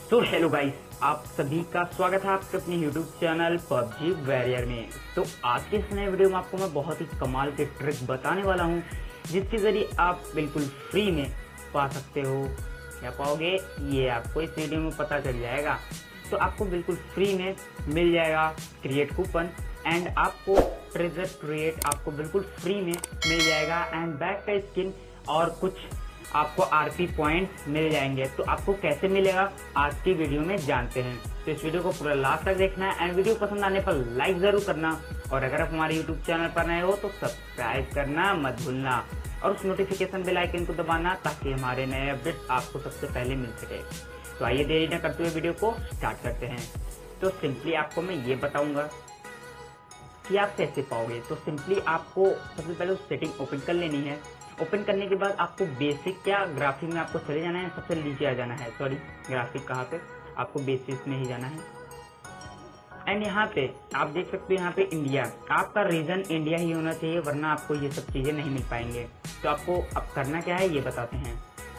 तो hello guys, आप सभी का स्वागत है आपके अपने यूट्यूब चैनल पबजी वॉरियर में। तो आज के इस नए वीडियो में आपको मैं बहुत ही कमाल के ट्रिक बताने वाला हूं, जिसके जरिए आप बिल्कुल फ्री में पा सकते हो। क्या पाओगे ये आपको इस वीडियो में पता चल जाएगा। तो आपको बिल्कुल फ्री में मिल जाएगा क्रिएट कूपन एंड आपको ट्रेजर क्रिएट आपको बिल्कुल फ्री में मिल जाएगा एंड बैक का स्किन और कुछ आपको आरपी पॉइंट्स मिल जाएंगे। तो आपको कैसे मिलेगा आज की वीडियो में जानते हैं। तो इस वीडियो को पूरा लास्ट तक देखना है एंड वीडियो पसंद आने पर लाइक जरूर करना, और अगर आप हमारे यूट्यूब चैनल पर नए हो तो सब्सक्राइब करना मत भूलना और उस नोटिफिकेशन बेल आइकन को दबाना ताकि हमारे नए अपडेट आपको सबसे पहले मिल सके। तो आइए देरी न करते हुए वीडियो को स्टार्ट करते हैं। तो सिंपली आपको मैं ये बताऊंगा कि आप कैसे पाओगे। तो सिंपली आपको सबसे पहले उस सेटिंग ओपन कर लेनी है। ओपन करने के बाद आपको बेसिक क्या ग्राफिक में आपको चले जाना है, सबसे नीचे आ जाना है। सॉरी, ग्राफिक कहाँ पे, आपको बेसिक में ही जाना है। एंड यहाँ पे आप देख सकते हो, यहाँ पे इंडिया, आपका रीजन इंडिया ही होना चाहिए, वरना आपको ये सब चीजें नहीं मिल पाएंगे। तो आपको अब करना क्या है ये बताते हैं।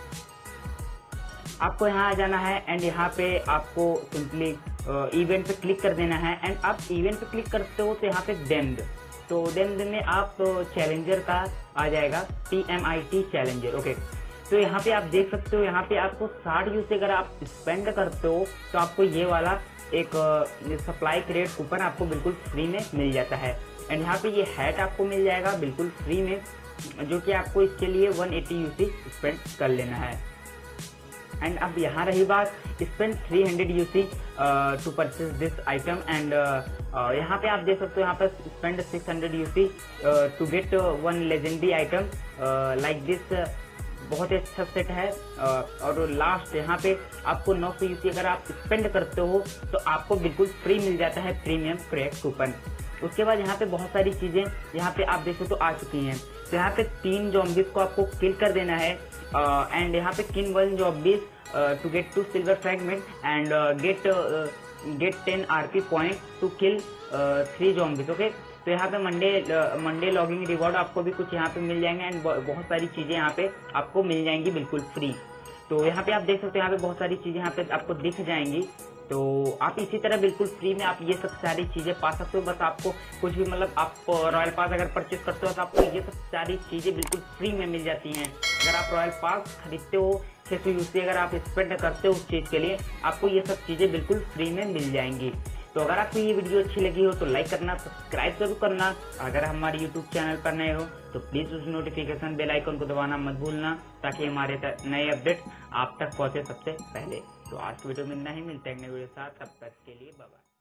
आपको यहाँ आ जाना है एंड यहाँ पे आपको सिंपली इवेंट पे क्लिक कर देना है। एंड आप इवेंट पे क्लिक करते हो तो यहाँ पे डेम्ड, तो देन में आप चैलेंजर का आ जाएगा TMIT चैलेंजर। ओके, तो यहाँ पे आप देख सकते हो, यहाँ पे आपको 60 यूज अगर आप स्पेंड करते हो तो आपको ये वाला एक सप्लाई क्रेडिट कूपन आपको बिल्कुल फ्री में मिल जाता है। एंड यहाँ पे ये हैट आपको मिल जाएगा बिल्कुल फ्री में, जो कि आपको इसके लिए 180 यूसी स्पेंड कर लेना है। एंड अब यहाँ रही बात, spend 300 UC to purchase this item. And यहाँ पे आप देख सकते हो, यहाँ पे spend 600 UC to get one legendary item like this. बहुत ही अच्छा सेट है। और लास्ट यहाँ पे आपको 900 यूसी अगर आप स्पेंड करते हो तो आपको बिल्कुल फ्री मिल जाता है प्रीमियम क्रेडिट कूपन। उसके बाद यहाँ पे बहुत सारी चीजें यहाँ पे आप देख सकते हो आ चुकी हैं। तो यहाँ पे 3 ज़ॉम्बीज को आपको किल कर देना है एंड यहाँ पे kill 1 zombies to get 2 silver fragment and get 10 RP point to kill 3 zombies. Okay, तो यहाँ पे मंडे लॉगिंग रिवॉर्ड आपको भी कुछ यहाँ पे मिल जाएंगे एंड बहुत सारी चीजें यहाँ पे आपको मिल जाएंगी बिल्कुल फ्री। तो यहाँ पे आप देख सकते हो, यहाँ पे बहुत सारी चीजें यहाँ पे आपको दिख जाएंगी। तो आप इसी तरह बिल्कुल फ्री में आप ये सब सारी चीजें पा सकते हो। बस आपको कुछ भी मतलब आप रॉयल पास अगर परचेज करते हो तो आपको ये सब सारी चीजें बिल्कुल फ्री में मिल जाती हैं। अगर आप रॉयल पास खरीदते हो 600 यूसी अगर आप स्पेंड करते हो उस चीज के लिए, आपको ये सब चीजें बिल्कुल फ्री में मिल जाएंगी। तो अगर आपको ये वीडियो अच्छी लगी हो तो लाइक करना, सब्सक्राइब जरूर करना। अगर हमारे यूट्यूब चैनल पर नए हो तो प्लीज उस नोटिफिकेशन बेल आइकन को दबाना मत भूलना ताकि हमारे नए अपडेट आप तक पहुंचे सबसे पहले। तो आज की वीडियो में इतना ही, मिलते हैं अगले वीडियो के साथ, तब तक के लिए बाय बाय।